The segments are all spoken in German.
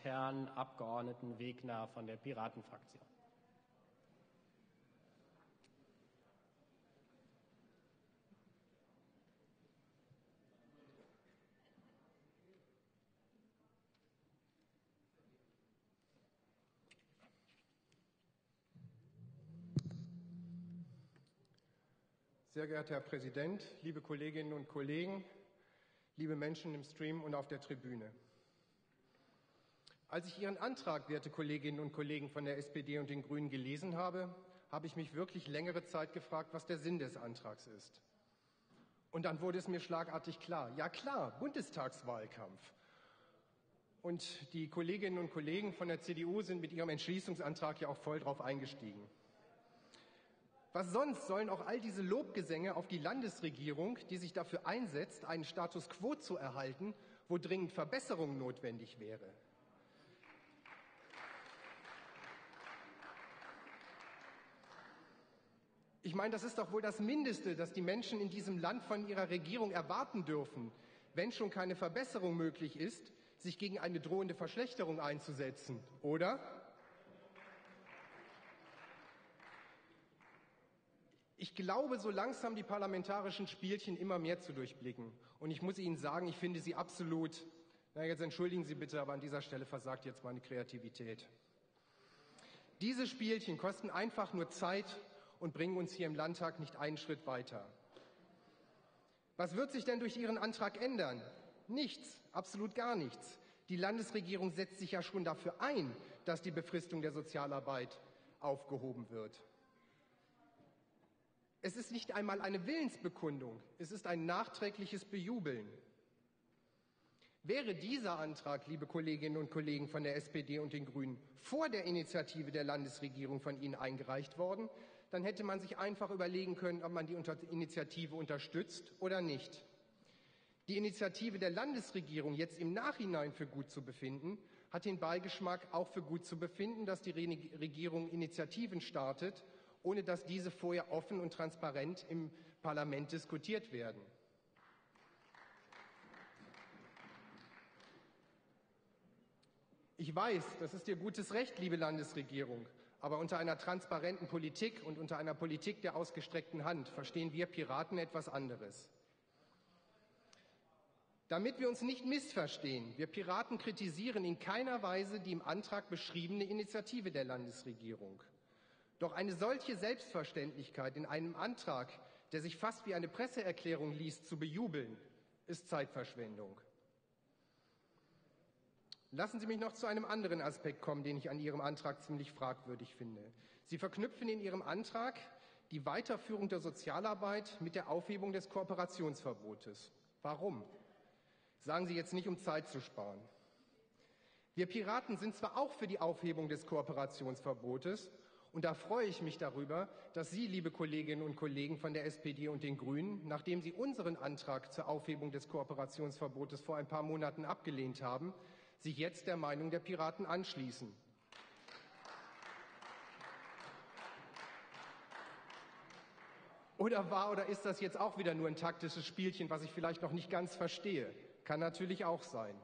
Herrn Abgeordneten Wegner von der Piratenfraktion. Sehr geehrter Herr Präsident, liebe Kolleginnen und Kollegen, liebe Menschen im Stream und auf der Tribüne. Als ich Ihren Antrag, werte Kolleginnen und Kollegen von der SPD und den Grünen, gelesen habe, habe ich mich wirklich längere Zeit gefragt, was der Sinn des Antrags ist. Und dann wurde es mir schlagartig klar. Ja klar, Bundestagswahlkampf. Und die Kolleginnen und Kollegen von der CDU sind mit ihrem Entschließungsantrag ja auch voll drauf eingestiegen. Was sonst sollen auch all diese Lobgesänge auf die Landesregierung, die sich dafür einsetzt, einen Status quo zu erhalten, wo dringend Verbesserung notwendig wäre? Ich meine, das ist doch wohl das Mindeste, das die Menschen in diesem Land von ihrer Regierung erwarten dürfen, wenn schon keine Verbesserung möglich ist, sich gegen eine drohende Verschlechterung einzusetzen, oder? Ich glaube, so langsam die parlamentarischen Spielchen immer mehr zu durchblicken. Und ich muss Ihnen sagen, ich finde sie absolut, jetzt entschuldigen Sie bitte, aber an dieser Stelle versagt jetzt meine Kreativität. Diese Spielchen kosten einfach nur Zeit und bringen uns hier im Landtag nicht einen Schritt weiter. Was wird sich denn durch Ihren Antrag ändern? Nichts, absolut gar nichts. Die Landesregierung setzt sich ja schon dafür ein, dass die Befristung der Sozialarbeit aufgehoben wird. Es ist nicht einmal eine Willensbekundung, es ist ein nachträgliches Bejubeln. Wäre dieser Antrag, liebe Kolleginnen und Kollegen von der SPD und den Grünen, vor der Initiative der Landesregierung von Ihnen eingereicht worden, dann hätte man sich einfach überlegen können, ob man die Initiative unterstützt oder nicht. Die Initiative der Landesregierung jetzt im Nachhinein für gut zu befinden, hat den Beigeschmack, auch für gut zu befinden, dass die Regierung Initiativen startet, ohne dass diese vorher offen und transparent im Parlament diskutiert werden. Ich weiß, das ist Ihr gutes Recht, liebe Landesregierung, aber unter einer transparenten Politik und unter einer Politik der ausgestreckten Hand verstehen wir Piraten etwas anderes. Damit wir uns nicht missverstehen, wir Piraten kritisieren in keiner Weise die im Antrag beschriebene Initiative der Landesregierung. Doch eine solche Selbstverständlichkeit in einem Antrag, der sich fast wie eine Presseerklärung liest, zu bejubeln, ist Zeitverschwendung. Lassen Sie mich noch zu einem anderen Aspekt kommen, den ich an Ihrem Antrag ziemlich fragwürdig finde. Sie verknüpfen in Ihrem Antrag die Weiterführung der Sozialarbeit mit der Aufhebung des Kooperationsverbotes. Warum? Sagen Sie jetzt nicht, um Zeit zu sparen. Wir Piraten sind zwar auch für die Aufhebung des Kooperationsverbotes, und da freue ich mich darüber, dass Sie, liebe Kolleginnen und Kollegen von der SPD und den Grünen, nachdem Sie unseren Antrag zur Aufhebung des Kooperationsverbotes vor ein paar Monaten abgelehnt haben, sich jetzt der Meinung der Piraten anschließen. Oder ist das jetzt auch wieder nur ein taktisches Spielchen, was ich vielleicht noch nicht ganz verstehe? Kann natürlich auch sein.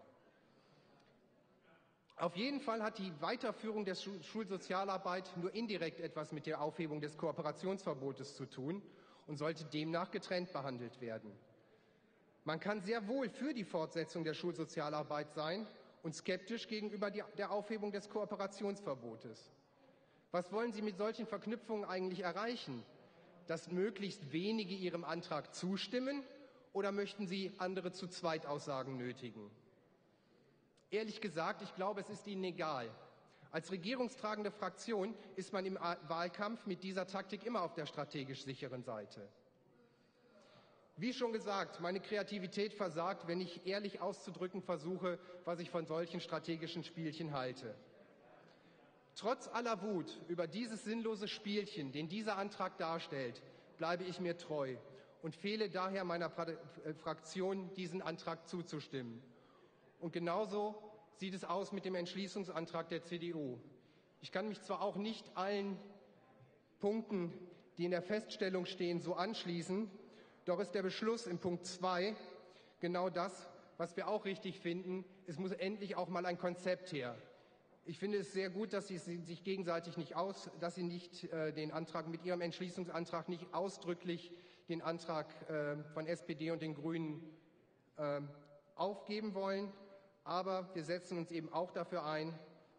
Auf jeden Fall hat die Weiterführung der Schulsozialarbeit nur indirekt etwas mit der Aufhebung des Kooperationsverbotes zu tun und sollte demnach getrennt behandelt werden. Man kann sehr wohl für die Fortsetzung der Schulsozialarbeit sein und skeptisch gegenüber der Aufhebung des Kooperationsverbotes. Was wollen Sie mit solchen Verknüpfungen eigentlich erreichen? Dass möglichst wenige Ihrem Antrag zustimmen, oder möchten Sie andere zu Zweitaussagen nötigen? Ehrlich gesagt, ich glaube, es ist Ihnen egal. Als regierungstragende Fraktion ist man im Wahlkampf mit dieser Taktik immer auf der strategisch sicheren Seite. Wie schon gesagt, meine Kreativität versagt, wenn ich ehrlich auszudrücken versuche, was ich von solchen strategischen Spielchen halte. Trotz aller Wut über dieses sinnlose Spielchen, den dieser Antrag darstellt, bleibe ich mir treu und fehle daher meiner Fraktion, diesen Antrag zuzustimmen. Und genauso sieht es aus mit dem Entschließungsantrag der CDU. Ich kann mich zwar auch nicht allen Punkten, die in der Feststellung stehen, so anschließen, doch ist der Beschluss in Punkt 2 genau das, was wir auch richtig finden. Es muss endlich auch mal ein Konzept her. Ich finde es sehr gut, dass Sie sich gegenseitig dass Sie nicht den Antrag mit Ihrem Entschließungsantrag nicht ausdrücklich den Antrag von SPD und den Grünen aufgeben wollen. Aber wir setzen uns eben auch dafür ein,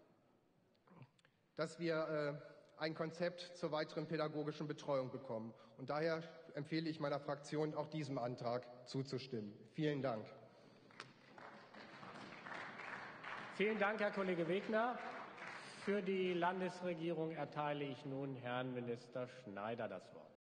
dass wir ein Konzept zur weiteren pädagogischen Betreuung bekommen. Und daher empfehle ich meiner Fraktion, auch diesem Antrag zuzustimmen. Vielen Dank. Vielen Dank, Herr Kollege Wegner. Für die Landesregierung erteile ich nun Herrn Minister Schneider das Wort.